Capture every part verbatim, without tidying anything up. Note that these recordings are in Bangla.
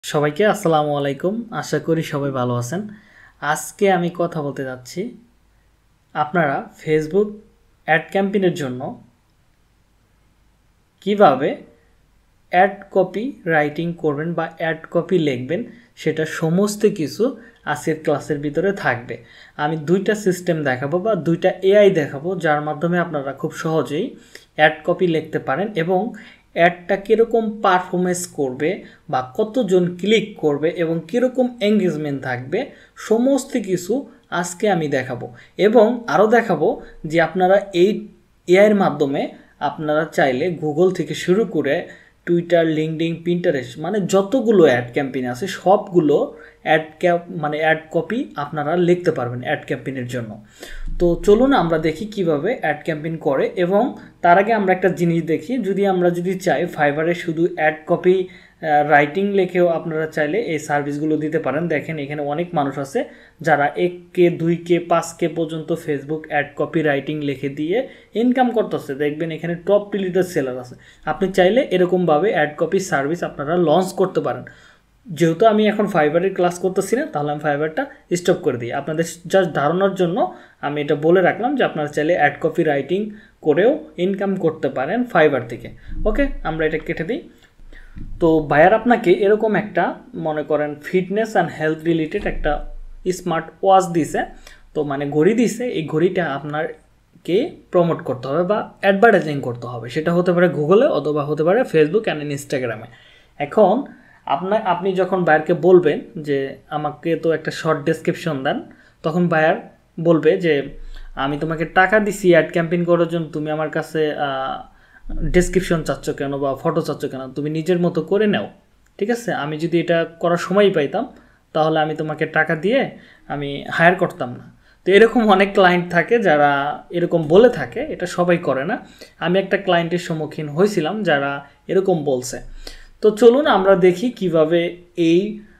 সবাইকে আসসালামু আলাইকুম। আশা করি সবাই ভালো আছেন। আজকে আমি কথা বলতে যাচ্ছি আপনারা ফেসবুক অ্যাড ক্যাম্পেইনের জন্য কিভাবে অ্যাড কপি রাইটিং করবেন বা অ্যাড কপি লিখবেন, সেটা সমস্ত কিছু আজকের ক্লাসের ভিতরে থাকবে। আমি দুইটা সিস্টেম দেখাবো বা দুইটা এআই দেখাবো, যার মাধ্যমে আপনারা খুব সহজেই অ্যাড কপি লিখতে পারেন এবং অ্যাডটা কীরকম পারফরমেন্স করবে বা কতজন ক্লিক করবে এবং কীরকম এঙ্গেজমেন্ট থাকবে, সমস্ত কিছু আজকে আমি দেখাবো। এবং আরও দেখাবো যে আপনারা এই এআইয়ের মাধ্যমে আপনারা চাইলে গুগল থেকে শুরু করে টুইটার, লিঙ্কডইন, পিন্টারেস্ট মানে যতগুলো অ্যাড ক্যাম্পেইন আছে সবগুলো অ্যাড ক্যাপ মানে অ্যাড কপি আপনারা লিখতে পারবেন অ্যাড ক্যাম্পেইনের জন্য। তো চলুন আমরা দেখি কিভাবে অ্যাড ক্যাম্পেইন করে। এবং তার আগে আমরা একটা জিনিস দেখি, যদি আমরা যদি চাই ফাইবারে শুধু অ্যাড কপি রাইটিং লিখেও আপনারা চাইলে এই সার্ভিসগুলো দিতে পারেন। দেখেন এখানে অনেক মানুষ আছে যারা এক কে দুই কে পাঁচ কে পর্যন্ত ফেসবুক অ্যাড কপি রাইটিং লিখে দিয়ে ইনকাম করতেছে। দেখবেন এখানে টপ টিলিটার সেলার আছে। আপনি চাইলে এরকমভাবে অ্যাড কপি সার্ভিস আপনারা লঞ্চ করতে পারেন। যেহেতু আমি এখন ফাইবারের ক্লাস করতেছি না, তাহলে আমি ফাইবারটা স্টপ করে দিই। আপনাদের জাস্ট ধারণার জন্য আমি এটা বলে রাখলাম যে আপনারা চাইলে অ্যাড কপি রাইটিং করেও ইনকাম করতে পারেন ফাইবার থেকে। ওকে, আমরা এটা কেটে দিই। তো বায়ার আপনাকে এরকম একটা মনে করেন ফিটনেস অ্যান্ড হেলথ রিলেটেড একটা স্মার্ট ওয়াচ দিছে, তো মানে ঘড়ি দিছে। এই ঘড়িটা আপনারকে প্রমোট করতে হবে বা অ্যাডভার্টাইজিং করতে হবে। সেটা হতে পারে গুগলে অথবা হতে পারে ফেসবুক অ্যান্ড ইনস্টাগ্রামে। এখন আপনার আপনি যখন বায়ারকে বলবেন যে আমাকে তো একটা শর্ট ডেসক্রিপশন দেন, তখন বায়ার বলবে যে আমি তোমাকে টাকা দিছি অ্যাড ক্যাম্পেইন করার জন্য, তুমি আমার কাছে ডেসক্রিপশন চাচ্ছ কেন বা ফটো চাচ্ছ কেন, তুমি নিজের মতো করে নাও। ঠিক আছে, আমি যদি এটা করার সময় পাইতাম তাহলে আমি তোমাকে টাকা দিয়ে আমি হায়ার করতাম না। তো এরকম অনেক ক্লায়েন্ট থাকে যারা এরকম বলে থাকে, এটা সবাই করে না। আমি একটা ক্লায়েন্টের সম্মুখীন হয়েছিলাম যারা এরকম বলছে। তো চলুন আমরা দেখি কিভাবে এই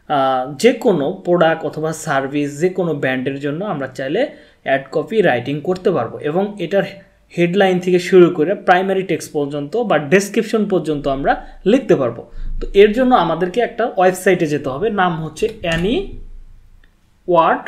যে কোনো প্রোডাক্ট অথবা সার্ভিস যে কোনো ব্র্যান্ডের জন্য আমরা চাইলে অ্যাড কপি রাইটিং করতে পারবো এবং এটার হেডলাইন থেকে শুরু করে প্রাইমারি টেক্সট পর্যন্ত বা ডেসক্রিপশন পর্যন্ত আমরা লিখতে পারবো। তো এর জন্য আমাদেরকে একটা ওয়েবসাইটে যেতে হবে, নাম হচ্ছে any word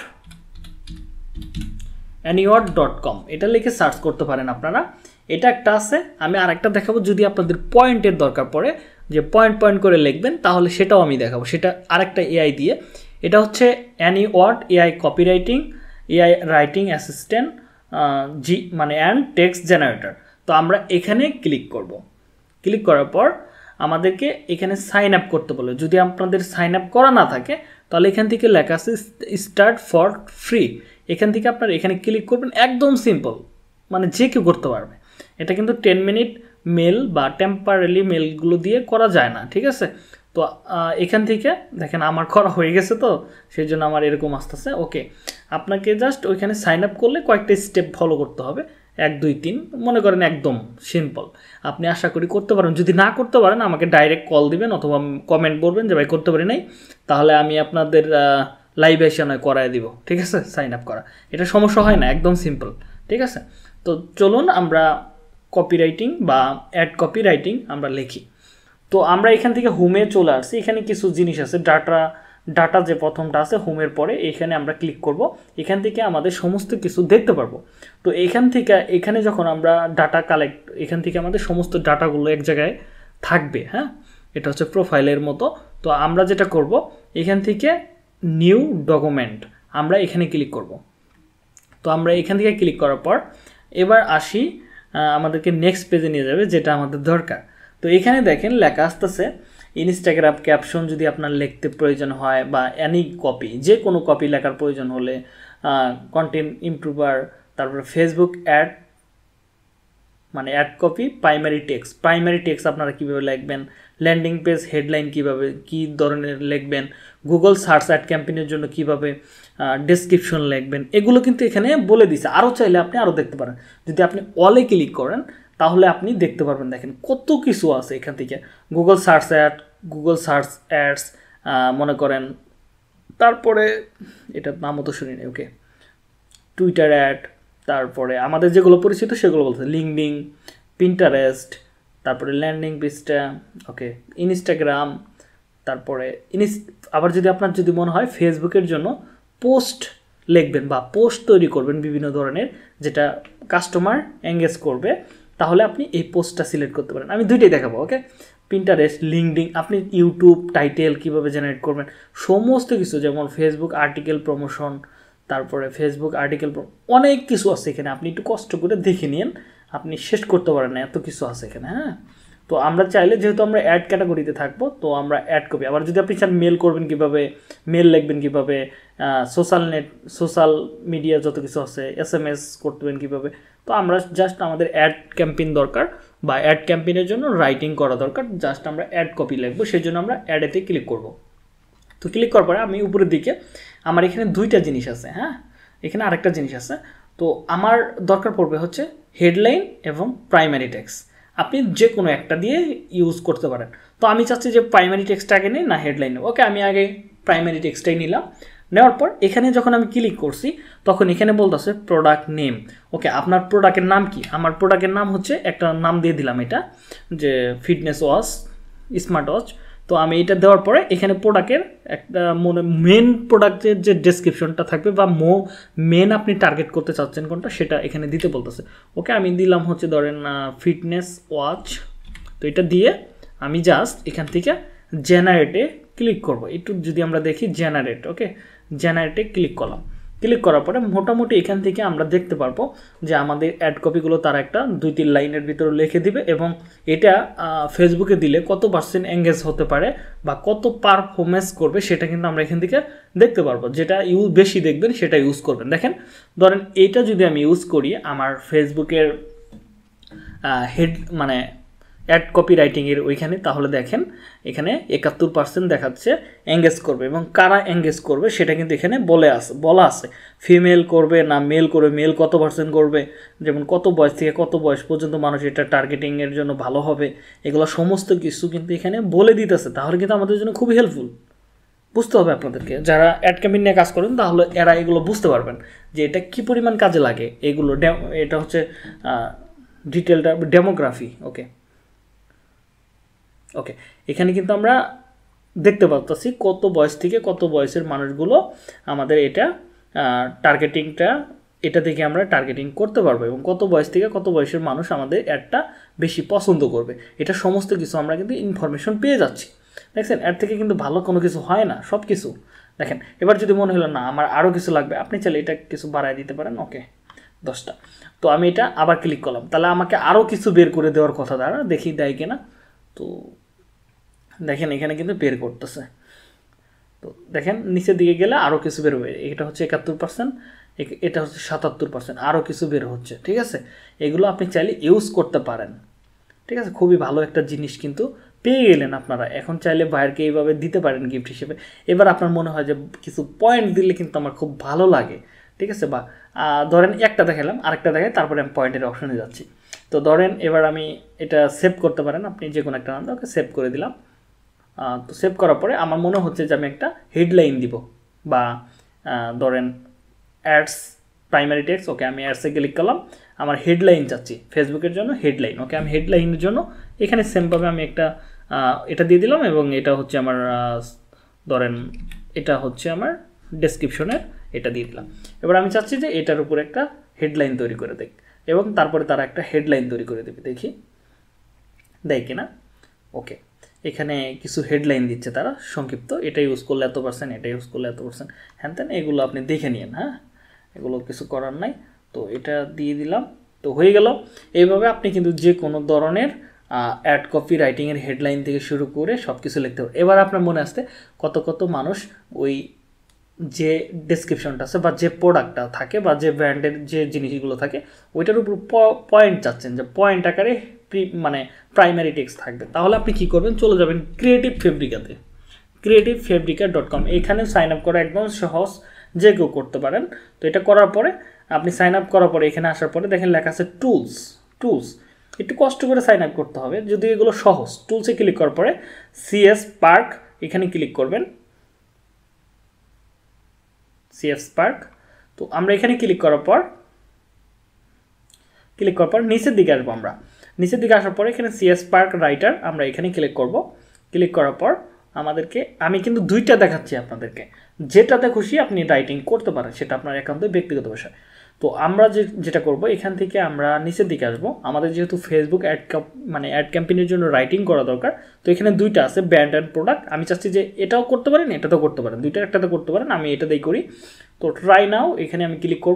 Anyword dot com. এটা লিখে সার্চ করতে পারেন আপনারা। এটা একটা আছে, আমি আরেকটা দেখাবো যদি আপনাদের পয়েন্টের দরকার পড়ে যে পয়েন্ট পয়েন্ট করে লিখবেন, তাহলে সেটাও আমি দেখাবো, সেটা আরেকটা এআই দিয়ে। এটা হচ্ছে Anyword AI copywriting, AI writing assistant জি মানে অ্যান্ড টেক্সট জেনারেটর। তো আমরা এখানে ক্লিক করব। ক্লিক করার পর আমাদেরকে এখানে সাইন আপ করতে বলবে। যদি আপনাদের সাইন আপ করা না থাকে তাহলে এখান থেকে লেখা আছে স্টার্ট ফর ফ্রি। এখান থেকে আপনারা এখানে ক্লিক করবেন। একদম সিম্পল, মানে যে কেউ করতে পারবে। এটা কিন্তু টেন মিনিট মেল বা টেম্পারারি মেলগুলো দিয়ে করা যায় না। ঠিক আছে, তো এখান থেকে দেখেন আমার করা হয়ে গেছে, তো সেই জন্য আমার এরকম আসতেছে। ওকে, আপনাকে জাস্ট ওইখানে সাইন আপ করলে কয়েকটা স্টেপ ফলো করতে হবে, এক দুই তিন মনে করেন, একদম সিম্পল। আপনি আশা করি করতে পারেন। যদি না করতে পারেন আমাকে ডাইরেক্ট কল দিবেন অথবা কমেন্ট বলবেন যে ভাই করতে পারি নাই, তাহলে আমি আপনাদের লাইভ এসে নয় করায় দিব। ঠিক আছে, সাইন আপ করা এটা সমস্যা হয় না, একদম সিম্পল। ঠিক আছে, তো চলুন আমরা কপিরাইটিং বা অ্যাড কপি রাইটিং আমরা লিখি। তো আমরা এখান থেকে হোমে চলে আসছি। এখানে কিছু জিনিস আছে, ডাটা ডাটা যে প্রথমটা আছে হোমের পরে, এখানে আমরা ক্লিক করব। এখান থেকে আমাদের সমস্ত কিছু দেখতে পারবো। তো এখান থেকে এখানে যখন আমরা ডাটা কালেক্ট, এখান থেকে আমাদের সমস্ত ডাটাগুলো এক জায়গায় থাকবে। হ্যাঁ, এটা হচ্ছে প্রোফাইলের মতো। তো আমরা যেটা করব, এখান থেকে নিউ ডকুমেন্ট আমরা এখানে ক্লিক করব। তো আমরা এখান থেকে ক্লিক করার পর এবার আসি, আমাদেরকে নেক্সট পেজে নিয়ে যাবে, যেটা আমাদের দরকার। তো এখানে দেখেন লেখা আসতেছে ইনস্টাগ্রাম ক্যাপশন যদি আপনার লিখতে প্রয়োজন হয় বা অ্যানি কপি, যে কোনো কপি লেখার প্রয়োজন হলে, কন্টেন্ট ইমপ্রুভার, তারপরে ফেসবুক অ্যাড মানে ad copy, primary text primary text আপনারা কীভাবে লিখবেন, ল্যান্ডিং পেজ হেডলাইন কীভাবে কী ধরনের লিখবেন, গুগল সার্চ অ্যাড ক্যাম্পেইনের জন্য কীভাবে ডেসক্রিপশন লিখবেন, এগুলো কিন্তু এখানে বলে দিছে। আরও চাইলে আপনি আরও দেখতে পারেন। যদি আপনি অলে ক্লিক করেন তাহলে আপনি দেখতে পারবেন। দেখেন কত কিছু আছে এখান থেকে, Google search ad, Google search ads মনে করেন, তারপরে এটার নামও তো শুনি নেই। ওকে, টুইটার অ্যাড, তারপরে আমাদের যেগুলো পরিচিত সেগুলো বলছে, লিঙ্কডিন, পিন্টারেস্ট, তারপরে ল্যান্ডিং পেজটা, ওকে, ইনস্টাগ্রাম, তারপরে ইনিস আবার যদি আপনার যদি মনে হয় ফেসবুকের জন্য পোস্ট লিখবেন বা পোস্ট তৈরি করবেন বিভিন্ন ধরনের যেটা কাস্টমার এঙ্গেজ করবে, তাহলে আপনি এই পোস্টটা সিলেক্ট করতে পারেন। আমি দুইটাই দেখাবো, ওকে। পিন্টারেস্ট, লিঙ্কডিন, আপনি ইউটিউব টাইটেল কীভাবে জেনারেট করবেন সমস্ত কিছু, যেমন ফেসবুক আর্টিকেল প্রমোশন, তারপরে ফেসবুক আর্টিকেল অনেক কিছু আছে এখানে, আপনি একটু কষ্ট করে দেখে নিন, আপনি শেষ করতে পারেন না, এত কিছু আছে এখানে। হ্যাঁ, তো আমরা চাইলে যেহেতু আমরা অ্যাড ক্যাটাগরিতে থাকবো, তো আমরা অ্যাড কপি, আবার যদি আপনি চান মেল করবেন কীভাবে, মেল লিখবেন কীভাবে, সোশ্যাল নেট সোশ্যাল মিডিয়া যত কিছু আছে, এস এম এস করতেবেন কীভাবে, তো আমরা জাস্ট আমাদের অ্যাড ক্যাম্পেইন দরকার বা অ্যাড ক্যাম্পেইনের জন্য রাইটিং করা দরকার, জাস্ট আমরা অ্যাড কপি লিখবো, সেই জন্য আমরা অ্যাডেতে ক্লিক করব। তো ক্লিক করার পরে আমি উপরের দিকে আমার এখানে দুইটা জিনিস আছে, হ্যাঁ এখানে আরেকটা জিনিস আছে। তো আমার দরকার পড়বে হচ্ছে হেডলাইন এবং প্রাইমারি টেক্সট, আপনি যে কোনো একটা দিয়ে ইউজ করতে পারেন। তো আমি চাচ্ছি যে প্রাইমারি টেক্সটটা আগে নিই না হেডলাইন, ওকে আমি আগে প্রাইমারি টেক্সটটাই নিলাম। নেওয়ার পর এখানে যখন আমি ক্লিক করছি তখন এখানে বলতেছে প্রোডাক্ট নেম, ওকে আপনার প্রোডাক্টের নাম কি? আমার প্রোডাক্টের নাম হচ্ছে একটা নাম দিয়ে দিলাম এটা, যে ফিটনেস ওয়াচ, স্মার্ট ওয়াচ। তো আমি এটা দেওয়ার পরে এখানে প্রোডাক্টের একটা মনে মেন প্রোডাক্টের যে ডেসক্রিপশনটা থাকবে বা মো মেন আপনি টার্গেট করতে চাচ্ছেন কোনটা সেটা এখানে দিতে বলতেছে। ওকে আমি দিলাম হচ্ছে ধরেন ফিটনেস ওয়াচ। তো এটা দিয়ে আমি জাস্ট এখান থেকে জেনারেটে ক্লিক করব। একটু যদি আমরা দেখি জেনারেট, ওকে জেনারেটে ক্লিক করলাম। ক্লিক করার পরে মোটামুটি এখান থেকে আমরা দেখতে পারবো যে আমাদের অ্যাড কপিগুলো তারা একটা দুই তিন লাইনের ভিতরে লিখে দিবে এবং এটা ফেসবুকে দিলে কত পার্সেন্ট এঙ্গেজ হতে পারে বা কত পারফরমেন্স করবে সেটা কিন্তু আমরা এখান থেকে দেখতে পারবো। যেটা ইউজ বেশি দেখবেন সেটা ইউজ করবেন। দেখেন ধরেন এইটা যদি আমি ইউজ করি আমার ফেসবুকের হেড মানে অ্যাড কপি রাইটিংয়ের ওইখানে, তাহলে দেখেন এখানে একাত্তর পার্সেন্ট দেখাচ্ছে এঙ্গেজ করবে এবং কারা এঙ্গেজ করবে সেটা কিন্তু এখানে বলে আছে বলা আছে ফিমেল করবে না মেল করবে, মেল কত পার্সেন্ট করবে, যেমন কত বয়স থেকে কত বয়স পর্যন্ত মানুষ এটা টার্গেটিংয়ের জন্য ভালো হবে, এগুলো সমস্ত কিছু কিন্তু এখানে বলে দিতেছে। তাহলে কিন্তু আমাদের জন্য খুবই হেল্পফুল। বুঝতে হবে আপনাদেরকে, যারা অ্যাড ক্যাম্পেইন নিয়ে কাজ করেন তাহলে এরা এগুলো বুঝতে পারবেন যে এটা কী পরিমাণ কাজে লাগে এগুলো। এটা হচ্ছে ডিটেলটা ডেমোগ্রাফি, ওকে ওকে এখানে কিন্তু আমরা দেখতে পাচ্ছি কত বয়স থেকে কত বয়সের মানুষগুলো আমাদের এটা টার্গেটিংটা এটা থেকে আমরা টার্গেটিং করতে পারবো এবং কত বয়স থেকে কত বয়সের মানুষ আমাদের অ্যাডটা বেশি পছন্দ করবে, এটা সমস্ত কিছু আমরা কিন্তু ইনফরমেশন পেয়ে যাচ্ছি। দেখছেন অ্যাড থেকে কিন্তু ভালো কোনো কিছু হয় না, সব কিছু দেখেন। এবার যদি মনে হলো না আমার আরও কিছু লাগবে, আপনি চাইলে এটা কিছু বাড়ায় দিতে পারেন, ওকে দশটা। তো আমি এটা আবার ক্লিক করলাম, তাহলে আমাকে আরও কিছু বের করে দেওয়ার কথা, দ্বারা দেখি দেয় কিনা। তো দেখেন এখানে কিন্তু বের করতেছে। তো দেখেন নিচের দিকে গেলে আরও কিছু বের হবে, এটা হচ্ছে একাত্তর পার্সেন্ট, এটা হচ্ছে সাতাত্তর পার্সেন্ট, আরও কিছু বের হচ্ছে। ঠিক আছে, এগুলো আপনি চাইলে ইউজ করতে পারেন। ঠিক আছে, খুবই ভালো একটা জিনিস কিন্তু পেয়ে গেলেন আপনারা। এখন চাইলে বাইরকে এইভাবে দিতে পারেন গিফট হিসেবে। এবার আপনার মনে হয় যে কিছু পয়েন্ট দিলে কিন্তু আমার খুব ভালো লাগে, ঠিক আছে, বা ধরেন একটা দেখালাম আরেকটা দেখাই তারপরে আমি পয়েন্টের অপশনে যাচ্ছি। তো ধরেন এবার আমি এটা সেভ করতে পারেন, আপনি যে কোনো একটা নাম ওকে সেভ করে দিলাম। তো সেভ করার পরে আমার মনে হচ্ছে যে আমি একটা হেডলাইন দিব বা ধরেন অ্যাডস প্রাইমারি টেক্সট, ওকে আমি অ্যাডসে ক্লিক করলাম, আমার হেডলাইন চাচ্ছি ফেসবুকের জন্য হেডলাইন, ওকে আমি হেডলাইনের জন্য এখানে সেমভাবে আমি একটা এটা দিয়ে দিলাম এবং এটা হচ্ছে আমার ধরেন এটা হচ্ছে আমার ডেসক্রিপশনের এটা দিয়ে দিলাম। এবার আমি চাচ্ছি যে এটার উপর একটা হেডলাইন তৈরি করে দেখ এবং তারপরে তারা একটা হেডলাইন তৈরি করে দেবে, দেখি দেয় কিনা। ওকে এখানে কিছু হেডলাইন দিচ্ছে তারা সংক্ষিপ্ত, এটা ইউজ করলে এত পার্সেন্ট, এটা ইউজ করলে এত পার্সেন্ট, হ্যান তেন এগুলো আপনি দেখে নিন। হ্যাঁ এগুলো কিছু করার নাই, তো এটা দিয়ে দিলাম, তো হয়ে গেল। এইভাবে আপনি কিন্তু যে কোনো ধরনের অ্যাড কপি রাইটিংয়ের হেডলাইন থেকে শুরু করে সব কিছু লিখতে পারবেন। এবার আপনার মনে আসতে কত কত মানুষ ওই যে ডেসক্রিপশনটা আছে বা যে প্রোডাক্টটা থাকে বা যে ব্র্যান্ডের যে জিনিসগুলো থাকে ওইটার উপর পয়েন্ট চাচ্ছেন যে পয়েন্ট আকারে মানে প্রাইমারি টেক্সট থাকবে, তাহলে আপনি কী করবেন, চলে যাবেন ক্রিয়েটিভ ফেব্রিকাতে, ক্রিয়েটিভ ফেব্রিকা ডট কম। এইখানে সাইন আপ করা একদম সহজ, যে কেউ করতে পারেন। তো এটা করার পরে আপনি সাইন আপ করার পরে এখানে আসার পরে দেখেন লেখা আছে টুলস, টুলস একটু কষ্ট করে সাইন আপ করতে হবে, যদি এগুলো সহজ। টুলসে ক্লিক করার পরে সিএস পার্ক এখানে ক্লিক করবেন, সিএস পার্ক। তো আমরা এখানে ক্লিক করার পর ক্লিক করার পর নিচের দিকে আসবো, আমরা নিচের দিকে আসার পরে এখানে সিএস পার্ক রাইটার আমরা এখানে ক্লিক করব। ক্লিক করার পর আমাদেরকে আমি কিন্তু দুইটা দেখাচ্ছি আপনাদেরকে, যেটাতে খুশি আপনি রাইটিং করতে পারেন, সেটা আপনার একান্তই ব্যক্তিগত বিষয়। তো আমরা যে যেটা করব, এখান থেকে আমরা নিচের দিকে আসবো। আমাদের যেহেতু ফেসবুক অ্যাড মানে অ্যাড ক্যাম্পেইনের জন্য রাইটিং করা দরকার, তো এখানে দুইটা আছে, ব্র্যান্ড অ্যান্ড প্রোডাক্ট। আমি চাচ্ছি যে এটাও করতে পারেন, এটাতেও করতে পারেন, দুইটার একটাতে করতে পারেন, আমি এটাতেই করি। তো ট্রাই নাও, এখানে আমি ক্লিক করব।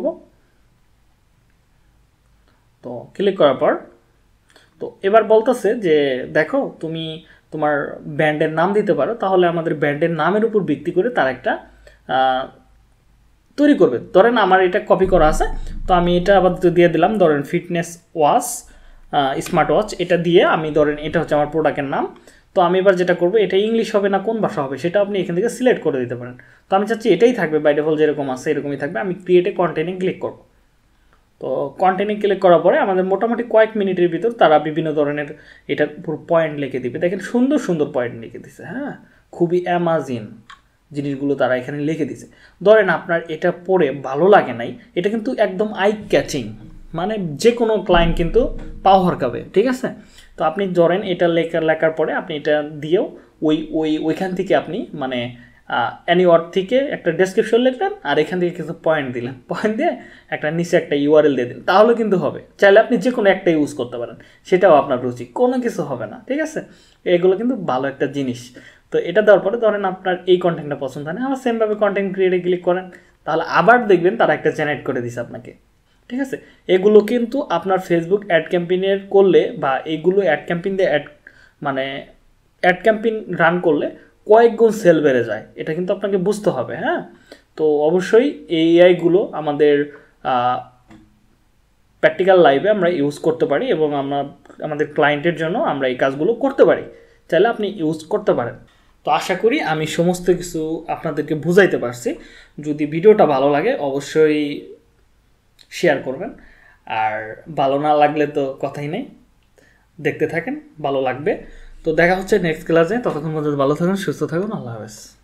তো ক্লিক করার পর তো এবার বলতেছে যে দেখো তুমি তোমার ব্র্যান্ডের নাম দিতে পারো, তাহলে আমাদের ব্র্যান্ডের নামের উপর ভিত্তি করে তার একটা তৈরি করবে। ধরেন আমার এটা কপি করা আছে, তো আমি এটা আবার দিয়ে দিলাম, ধরেন ফিটনেস ওয়াচ, স্মার্ট ওয়াচ, এটা দিয়ে আমি ধরেন এটা হচ্ছে আমার প্রোডাক্টের নাম। তো আমি এবার যেটা করবো, এটা ইংলিশ হবে না কোন ভাষা হবে সেটা আপনি এখান থেকে সিলেক্ট করে দিতে পারেন। তো আমি চাচ্ছি এটাই থাকবে, বাই ডিফল্ট যেরকম আছে এরকমই থাকবে। আমি ক্রিয়েটে কন্টেন্টে ক্লিক করব। তো কন্টেন্টে ক্লিক করার পরে আমাদের মোটামুটি কয়েক মিনিটের ভিতর তারা বিভিন্ন ধরনের এটার পুরো পয়েন্ট লিখে দিবে। দেখেন সুন্দর সুন্দর পয়েন্ট লিখে দিছে, হ্যাঁ, খুবই অ্যামাজিং জিনিসগুলো তারা এখানে লিখে দিছে। ধরেন আপনার এটা পড়ে ভালো লাগে নাই, এটা কিন্তু একদম আই ক্যাচিং, মানে যে কোনো ক্লায়েন্ট কিন্তু পাও হরকাবে, ঠিক আছে। তো আপনি ধরেন এটা লেখার লেখার পরে আপনি এটা দিয়েও ওই ওই ওইখান থেকে আপনি মানে অ্যানি ওয়ার্ড থেকে একটা ডেসক্রিপশন লিখলেন, আর এখান থেকে কিছু পয়েন্ট দিলেন, পয়েন্ট দিয়ে একটা নিচে একটা ইউআরএল দিয়ে দিন, তাহলে কিন্তু হবে। চাইলে আপনি যে কোনো একটা ইউজ করতে পারেন, সেটাও আপনার রুচি, কোনো কিছু হবে না, ঠিক আছে। এগুলো কিন্তু ভালো একটা জিনিস। তো এটা দেওয়ার পরে ধরেন আপনার এই কন্টেন্টটা পছন্দ হয় না, আবার সেমভাবে কন্টেন্ট ক্রিয়েটে ক্লিক করেন, তাহলে আবার দেখবেন তারা একটা জেনারেট করে দিছে আপনাকে, ঠিক আছে। এগুলো কিন্তু আপনার ফেসবুক অ্যাড ক্যাম্পেইনের করলে বা এইগুলো অ্যাড ক্যাম্পেইন দিয়ে অ্যাড মানে অ্যাড ক্যাম্পেইন রান করলে কয়েক গুণ সেল বেড়ে যায়, এটা কিন্তু আপনাকে বুঝতে হবে, হ্যাঁ। তো অবশ্যই এই এআইগুলো আমাদের প্র্যাকটিক্যাল লাইফে আমরা ইউজ করতে পারি এবং আমরা আমাদের ক্লায়েন্টের জন্য আমরা এই কাজগুলো করতে পারি, চাইলে আপনি ইউজ করতে পারেন। তো আশা করি আমি সমস্ত কিছু আপনাদেরকে বুঝাইতে পারছি। যদি ভিডিওটা ভালো লাগে অবশ্যই শেয়ার করবেন, আর ভালো না লাগলে তো কথাই নেই, দেখতে থাকেন, ভালো লাগবে। তো দেখা হচ্ছে নেক্সট ক্লাসে, ততক্ষণ পর্যন্ত ভালো থাকুন, সুস্থ থাকুন, আল্লাহ হাফেজ।